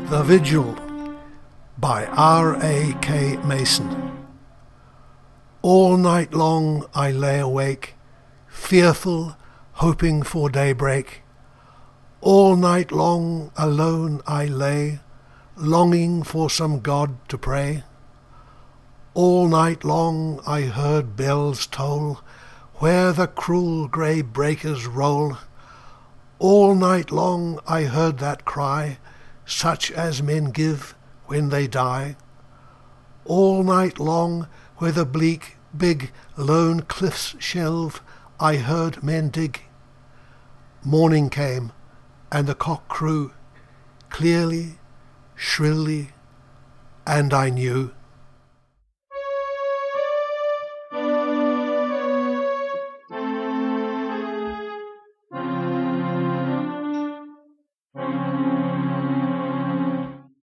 The Vigil by R.A.K. Mason. All night long I lay awake, fearful, hoping for daybreak. All night long alone I lay, longing for some God to pray. All night long I heard bells toll, where the cruel grey breakers roll. All night long I heard that cry, such as men give when they die. All night long, where the bleak, big, lone cliffs shelve, I heard men dig. Morning came, and the cock crew, clearly, shrilly, and I knew